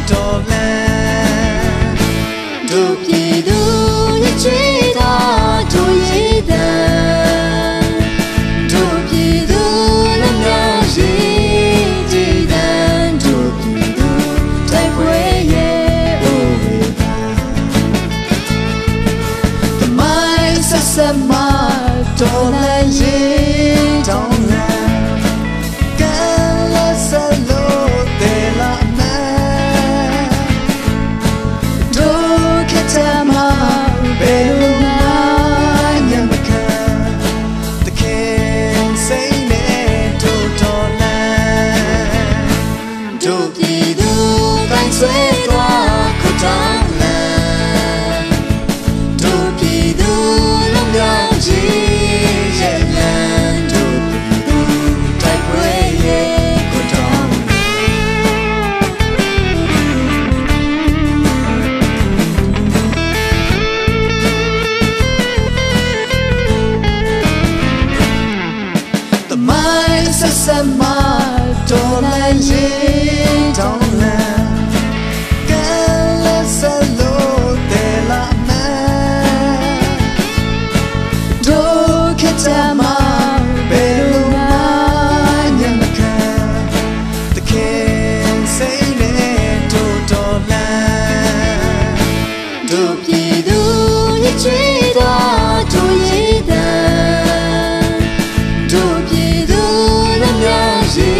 တော်လန်းတို့ပြည်သူရဲ့ချွေးသာတို့ရည်တန်တို့ပြည်သူလည်းမြောက်ရှိတည်တန်တို့ပြည်သူတိုက်ပွဲရဲ့အိုးဝေးသာသမိုင်းဆက်ဆက်မှာတော်လန်းရင်တောင်းလန်းကဲလက်ဆက်လို့တယ်လာမယ်တို့ခက်ချာမှာဘယ်လိုမှညမခံတခင်စိတ်နဲ့တို့တော်လန်းတို့ပြည်သူတိုင်းဆွေးသွားခုတောင်းလန်းတို့ပြည်သူလုံးမြောက်ကြီးဆက်ဆက်မှာတော်လန်းရင်တောင်းလန်းကဲလက်ဆက်လို့တယ်လာမယ်တို့ခက်ချာမှာဘယ်လိုမှညမခံတခင်စိတ်နဲ့တို့တော်လန်းတို့ပြည်သူရဲ့ချွေးတော်တို့ရည်တန်တို့ပြည်သူYeah.